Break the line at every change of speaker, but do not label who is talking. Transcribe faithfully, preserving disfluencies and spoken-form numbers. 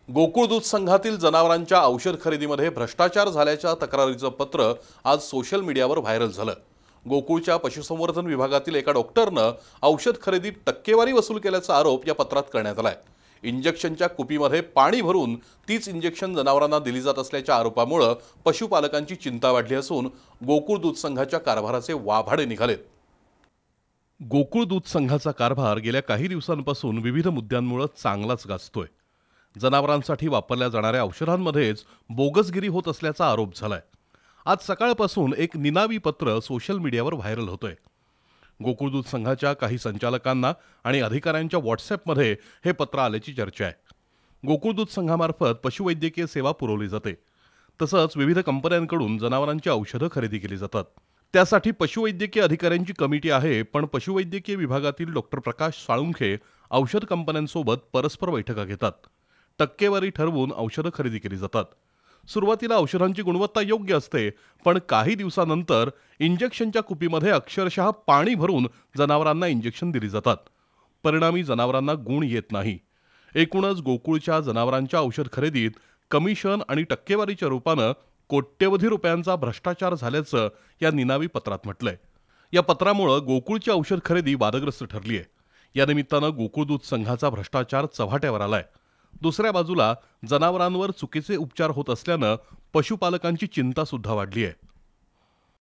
गोकुळ दूध संघातील जनावरांच्या औषध खरेदीमध्ये भ्रष्टाचार झाल्याच्या तक्रारीचं पत्र आज सोशल मीडियावर व्हायरल झालं। गोकुळच्या पशुसंवर्धन विभागातील एका डॉक्टरनं औषध खरेदीत टक्केवारी वसूल केल्याचा आरोप या पत्रात करण्यात आलाय। इंजेक्शनच्या कुपीमध्ये पाणी भरून तीच इंजेक्शन जनावरांना दिली जात असल्याच्या आरोपामुळे पशुपालकांची चिंता वाढली असून गोकुळ दूध संघाच्या कारभाराचे वाभाडे निघालेत। गोकुळ दूध संघाचा कारभार गेल्या काही दिवसांपासून विविध मुद्द्यांमुळे चांगलाच गाजतोय। जनावरांसाठी वापरल्या जाणाऱ्या औषधांमध्येच बोगसगिरी होत असल्याचा आरोप झालाय। आज सकाळपासून एक निनावी पत्र सोशल मीडियावर व्हायरल होतंय। गोकुळ दूध संघाच्या काही संचालकांना आणि अधिकाऱ्यांच्या व्हॉट्सॲपमध्ये हे पत्र आल्याची चर्चा आहे। गोकुळ दूध संघामार्फत पशुवैद्यकीय सेवा पुरवली जाते, तसंच विविध कंपन्यांकडून जनावरांची औषधं खरेदी केली जातात। त्यासाठी पशुवैद्यकीय अधिकाऱ्यांची कमिटी आहे, पण पशुवैद्यकीय विभागातील डॉक्टर प्रकाश साळुंखे औषध कंपन्यांसोबत परस्पर बैठका घेतात। टक्केवारी ठरवून औषधं खरेदी केली जातात। सुरुवातीला औषधांची गुणवत्ता योग्य असते, पण काही दिवसानंतर इंजेक्शनच्या कुपीमध्ये अक्षरशः पाणी भरून जनावरांना इंजेक्शन दिली जातात। परिणामी जनावरांना गुण येत नाही। एकूणच गोकुळच्या जनावरांच्या औषध खरेदीत कमिशन आणि टक्केवारीच्या रूपानं कोट्यवधी रुपयांचा भ्रष्टाचार झाल्याचं या निनावी पत्रात म्हटलंय। या पत्रामुळे गोकुळची औषध खरेदी वादग्रस्त ठरली आहे। या निमित्तानं गोकुळ दूध संघाचा भ्रष्टाचार चव्हाट्यावर आलाय। दुसऱ्या बाजूला जनावरांवर चुकीचे उपचार होत असल्यानं पशुपालकांची चिंता सुद्धा वाढली आहे।